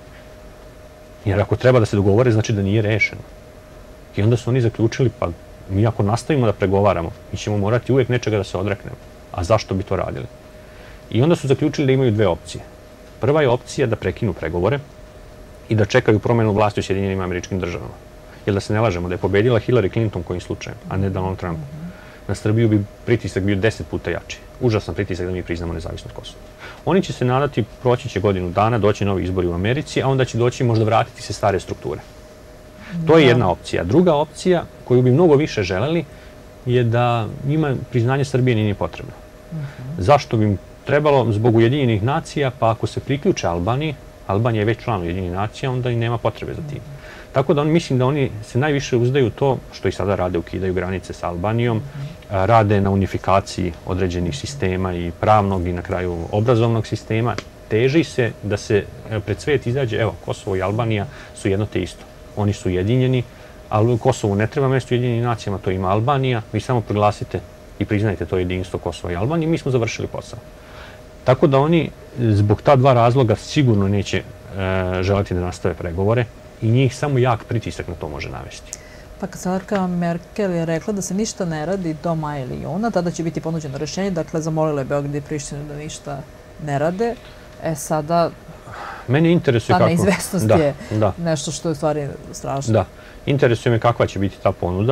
Jer ako treba da se dogovore, znači da nije rešeno. I onda su oni zaključili, pa mi ako nastavimo da pregovaramo, mi ćemo morati uvijek nečega da se odreknemo. A zašto bi to radili? I onda su zaključili da imaju dve opcije. Prva je opcija da prekinu pregovore i da čekaju promjenu vlasti u Sjedinjenim Američkim Državama. Jer da se ne lažemo, da je pobedila Hillary Clinton kojim slučajem, a ne Donald Trump. Na Srbiju bi pritisak bio deset puta jači. Užasan pritisak da mi priznamo nezavisnost Kosova. Oni će se nadati, proći će godinu dana, doći novi izbori u Americi, a onda će doći možda vratiti se stare strukture. To je jedna opcija. Druga opcija, koju bi mnogo više želeli, je da njima priznanje Srbije nije potrebno. Zašto bi im trebalo? Zbog Ujedinjenih nacija, pa ako se priključe Albaniji, Albanija je već član Ujedinjenih nacija, onda i nema potrebe za tim. Tako da mislim da oni se najviše uzdaju to što i sada rade, ukidaju granice sa Albanijom, rade na unifikaciji određenih sistema i pravnog i na kraju obrazovnog sistema. Teži se da se pred svijet izađe, evo, Kosovo i Albanija su jedno te isto. Oni su ujedinjeni, ali u Kosovu ne treba mjesto Ujedinjenim nacijama, to ima Albanija. Vi samo proglasite i priznajte to jedinstvo Kosova i Albanije i mi smo završili posao. Tako da oni zbog ta dva razloga sigurno neće želiti da nastave pregovore i njih samo jak pritisak na to može navesti. Pa kancelarka Merkel je rekla da se ništa ne radi do maja ili juna, tada će biti ponuđeno rešenje, dakle zamolila je Beograd i Prištinu da ništa ne rade. E sada, mene interesuje ta neizvestnost je nešto što je u stvari strašno. Da, interesuje me kakva će biti ta ponuda.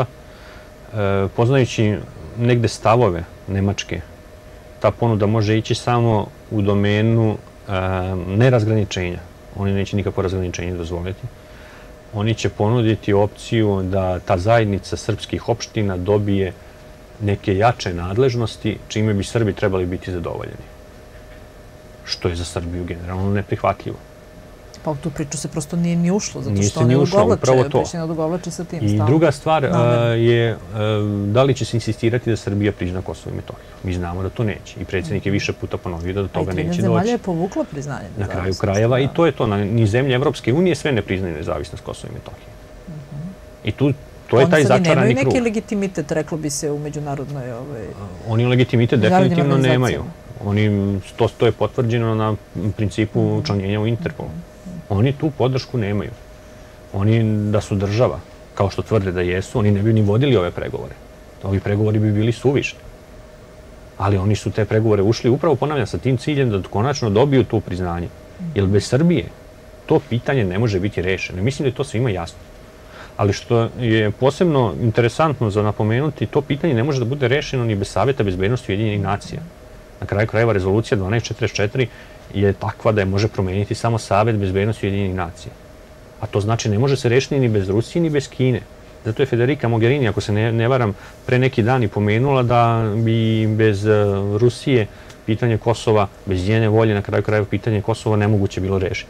Poznajući negde stavove Nemačke, ta ponuda može ići samo u domenu nerazgraničenja. Oni neće nikakvo razgraničenje dozvoliti. oni će ponuditi opciju da ta zajednica srpskih opština dobije neke jače nadležnosti, čime bi Srbi trebali biti zadovoljeni. Što je za Srbiju generalno neprihvatljivo. Pa u tu priču se prosto nije ni ušlo, zato Nije što se ni oni ušlo, upravo to. Priština odugovlače sa tim I stalno. druga stvar a, Namerno. je a, da li će se insistirati da Srbija prizna Kosovo i Metohiju. Mi znamo da to neće. I predsjednik je više puta ponovio da do toga neće doći. A i trinaest zemalja je povuklo priznanje Na kraju nezavisnosti. krajeva i to je to. Na- Ni zemlje Evropske unije sve ne priznaju nezavisnost Kosova i Metohije. I tu, to je taj Oni sad i začarani nemaju krug. neki legitimitet, reklo bi se, u međunarodnoj... Ovaj... Oni legitimitet međunarodnim definitivno nemaju. organizacijama. Oni, to, to je potvrđeno na principu učlanjenja u Interpol. Oni tu podršku nemaju. Oni da su država, kao što tvrde da jesu, oni ne bi ni vodili ove pregovore. Ovi pregovori bi bili suvišni. Ali oni su te pregovore ušli upravo, ponavljam, sa tim ciljem da konačno dobiju tu priznanje. Jer bez Srbije to pitanje ne može biti rešeno. Mislim da je to svima jasno. Ali što je posebno interesantno za napomenuti, to pitanje ne može da bude rešeno ni bez Savjeta bezbednosti Ujedinjenih nacija. Na kraju krajeva rezolucija dvanaest četrdeset četiri je takva da je može promeniti samo Savjet bezbednosti Ujedinjenih nacija. A to znači ne može se rešiti ni bez Rusije ni bez Kine. Zato je Federica Mogherini, ako se ne, ne varam, pre neki dan i pomenula da bi bez uh, Rusije pitanje Kosova, bez njene volje, na kraju krajeva pitanje Kosova nemoguće bilo rešiti.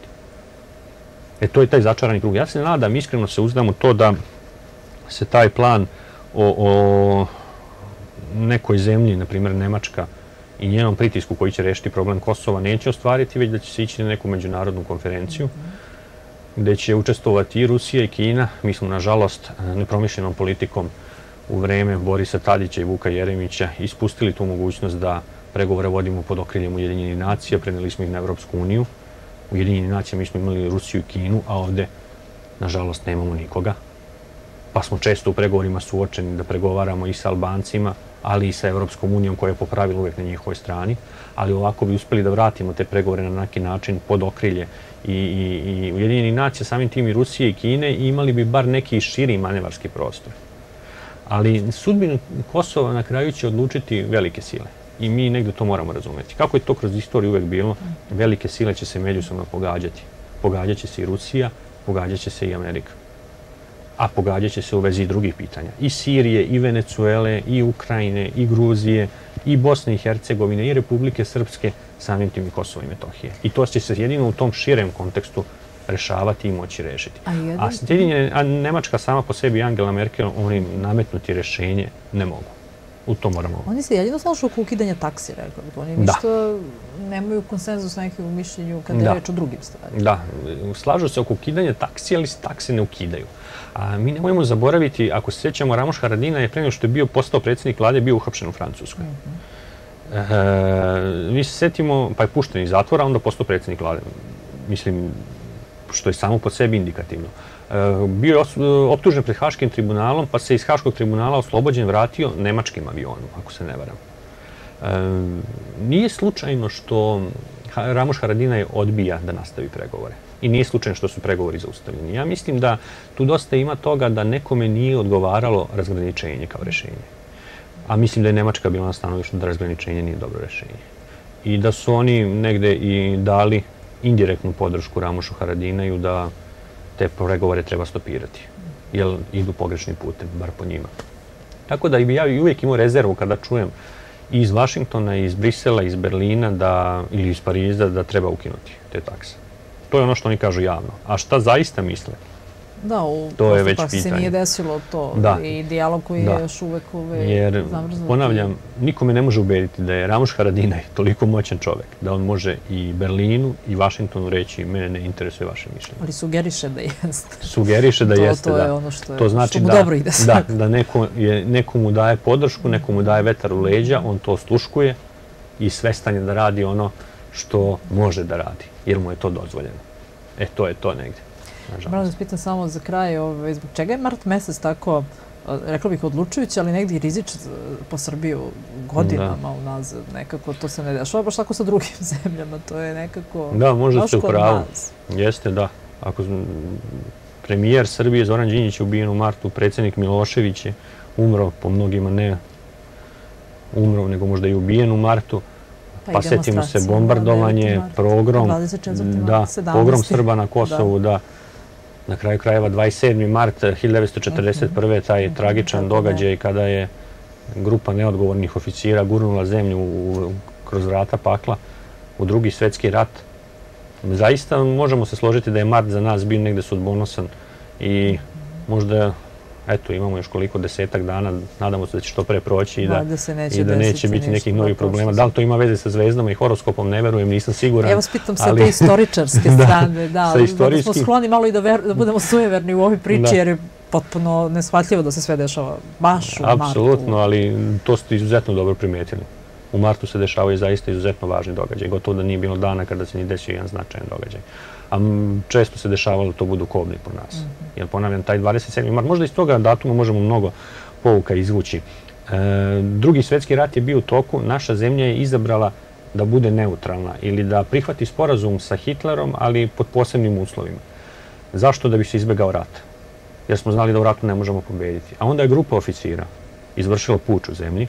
E to je taj začarani krug. Ja se nadam, iskreno se uzdam u to da se taj plan o, o nekoj zemlji, na primjer Nemačka, i njenom pritisku koji će rešiti problem Kosova neće ostvariti, već da će se ići na neku međunarodnu konferenciju gde će učestvovati i Rusija i Kina. Mi smo, nažalost, nepromišljenom politikom u vreme Borisa Tadića i Vuka Jeremića ispustili tu mogućnost da pregovore vodimo pod okriljem Ujedinjenih nacija, preneli smo ih na Evropsku uniju. U Ujedinjenih nacija mi smo imali Rusiju i Kinu, a ovde, nažalost, nemamo nikoga. Pa smo često u pregovorima suočeni da pregovaramo i sa Albancima, ali i sa Evropskom unijom koja je po pravilu uvijek na njihovoj strani. Ali ovako bi uspeli da vratimo te pregovore na neki način pod okrilje i, i, i Ujedinjenih nacija, samim tim i Rusije i Kine, i imali bi bar neki širi manevarski prostor. Ali sudbinu Kosova na kraju će odlučiti velike sile. I mi negdje to moramo razumeti. Kako je to kroz istoriju uvijek bilo, velike sile će se međusobno pogađati. Pogađat će se i Rusija, pogađat će se i Amerika. A pogađat će se u vezi i drugih pitanja. I Sirije, i Venecuele, i Ukrajine, i Gruzije, i Bosne i Hercegovine, i Republike Srpske, samim tim i Kosova i Metohije. I to će se jedino u tom širem kontekstu rešavati i moći rešiti. A, jedan... a, Sjedinjene, a Nemačka sama po sebi, Angela Merkel, oni nametnuti rešenje ne mogu. U to moramo... Oni se jedino slažu oko ukidanja taksi, rekao bih. Oni ništa nemaju konsenzus neki u mišljenju kada je reč o drugim stvarima. Da, slažu se oko ukidanja taksi, ali se takse ne ukidaju. A mi nemojmo zaboraviti, ako se sjećamo, Ramoš Haradinaj je pre nego što je bio postao predsjednik vlade, bio uhapšen u Francuskoj. E, mi se sjetimo, pa je pušten iz zatvora, onda postao predsjednik vlade. Mislim, što je samo po sebi indikativno. Bio je optužen pred Haškim tribunalom, pa se iz Haškog tribunala oslobođen vratio nemačkim avionom, ako se ne varam. E, nije slučajno što Ramoš Haradinaj odbija da nastavi pregovore. I nije slučajno što su pregovori zaustavljeni. Ja mislim da tu dosta ima toga da nekome nije odgovaralo razgraničenje kao rešenje. A mislim da je Nemačka bila na stanovištu da razgraničenje nije dobro rešenje. I da su oni negde i dali indirektnu podršku Ramošu Haradinaju da te pregovore treba stopirati, jer idu pogrešnim putem, bar po njima. Tako da bi ja uvijek imao rezervu kada čujem i iz Vašingtona, i iz Brisela, iz Berlina da, ili iz Pariza da treba ukinuti te takse. To je ono što oni kažu javno. A šta zaista misle? Da, u to je već praksi se nije desilo to. Da. I dijalog koji da. je još uvek uvek Jer, zamrznuti. Ponavljam, nikome ne može ubediti da je Ramoš Haradinaj toliko moćan čovek, da on može i Berlinu i Vašingtonu reći mene ne interesuje vaše mišljenje. Ali sugeriše da jeste. Sugeriše da to, jeste, to da. Je ono što, je, to znači što mu da, dobro ide da, da neko je, nekomu daje podršku, nekomu daje vetar u leđa, on to osluškuje i svestan je da radi ono što može da radi, jer mu je to dozvoljeno. E, to je to negdje. Moram da spitam samo za kraj, ovaj, zbog čega je mart mesec tako, rekla bih, odlučujući, ali negdje i rizičan po Srbiju godinama unazad. Nekako to se ne dešava, baš tako sa drugim zemljama. To je nekako... Da, možda ste u pravu. Jeste, da. Ako premijer Srbije Zoran Đinđić je ubijen u martu, predsjednik Milošević je umro, po mnogima ne umro, nego možda i ubijen u martu. Pa sjetimo se bombardovanje, pogrom, da, pogrom Srba na Kosovu, da. Na kraju krajeva dvadeset sedmi mart hiljadu devetsto četrdeset prve. taj tragičan događaj kada je grupa neodgovornih oficira gurnula zemlju kroz vrata pakla u drugi svetski rat. Zaista možemo se složiti da je mart za nas bio negde sudbonosan i možda, eto, imamo još koliko, desetak dana, nadamo se da će što pre proći i da, i da neće biti nekih novih problema. Da li to ima veze sa zvezdama i horoskopom, ne verujem, nisam siguran. Ja vas pitam sa te istoričarske strane, da, da smo skloni malo i da budemo sujeverni u ovoj priči, jer je potpuno neshvatljivo da se sve dešava baš u martu. Apsolutno, ali to ste izuzetno dobro primetili. U martu se dešavaju zaista izuzetno važni događaj. Gotovo da nije bilo dana kada se ni desio jedan značajan događaj. A često se dešavalo da to budu kobni po nas. Jer ponavljam, taj dvadeset sedmi mart, možda iz toga datuma možemo mnogo pouka izvući. Drugi svetski rat je bio u toku, naša zemlja je izabrala da bude neutralna ili da prihvati sporazum sa Hitlerom, ali pod posebnim uslovima. Zašto? Da bi se izbegao rat. Jer smo znali da u ratu ne možemo pobediti. A onda je grupa oficira izvršila puč u zemlji,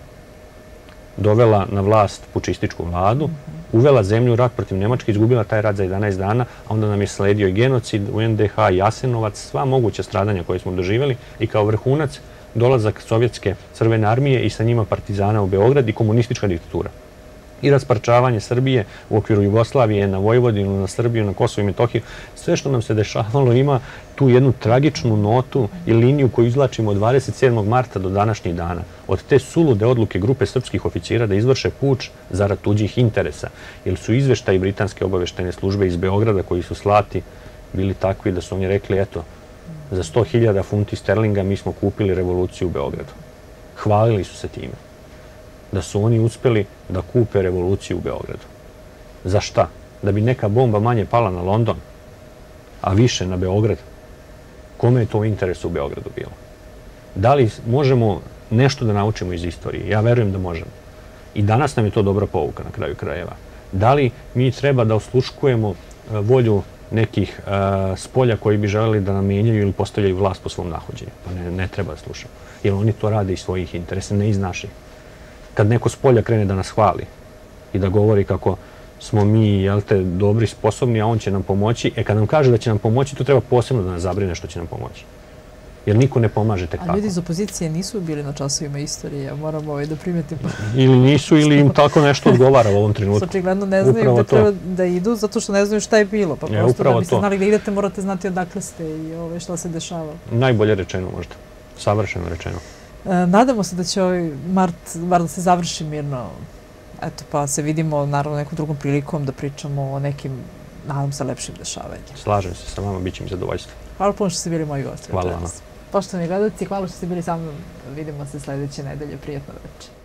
dovela na vlast pučističku vladu, uvela zemlju u rat protiv Nemačke, izgubila taj rat za jedanaest dana, a onda nam je sledio i genocid, U N D H, Jasenovac, sva moguća stradanja koje smo doživjeli i kao vrhunac dolazak Sovjetske crvene armije i sa njima partizana u Beograd i komunistička diktatura. I rasparčavanje Srbije u okviru Jugoslavije na Vojvodinu, na Srbiju, na Kosovo i Metohiju. Sve što nam se dešavalo ima tu jednu tragičnu notu i liniju koju izvlačimo od dvadeset sedmog marta do današnjih dana. Od te sulude odluke grupe srpskih oficira da izvrše puč zarad tuđih interesa. Jer su izveštaji britanske obaveštajne službe iz Beograda koji su slati bili takvi da su oni rekli, eto, za sto hiljada funti sterlinga mi smo kupili revoluciju u Beogradu. Hvalili su se time da su oni uspeli da kupe revoluciju u Beogradu. Za šta? Da bi neka bomba manje pala na London, a više na Beograd. Kome je to u interesu u Beogradu bilo? Da li možemo nešto da naučimo iz istorije? Ja verujem da možemo. I danas nam je to dobra pouka na kraju krajeva. Da li mi treba da osluškujemo volju nekih spolja koji bi želeli da nam menjaju ili postavljaju vlast po svom nahođenju? Pa ne, ne treba da slušamo. Jer oni to rade iz svojih interesa, ne iz naših. Kad neko s polja krene da nas hvali i da govori kako smo mi, jel te, dobri, sposobni, a on će nam pomoći, e kad nam kaže da će nam pomoći, to treba posebno da nas zabrine što će nam pomoći. Jer niko ne pomaže tek tako. A ljudi iz opozicije nisu bili na časovima istorije, ja moram ovaj da primetimo. Ili nisu, ili im tako nešto odgovara u ovom trenutku. Očigledno ne znaju gde treba da idu, zato što ne znaju šta je bilo. Pa prosto da biste znali gde idete, morate znati odakle ste i šta se dešava. Najbolje rečeno možda. Savršeno rečeno. Nadamo se da će ovaj mart bar da se završi mirno. Eto, pa se vidimo naravno nekom drugom prilikom da pričamo o nekim, nadam se, lepšim dešavanjima. Slažem se sa vama, bit će mi zadovoljstvo. Hvala puno što ste bili moji gosti. Hvala vama. Poštovani gledalci, hvala što ste bili sa mnom. Vidimo se sledeće nedelje. Prijetno večer.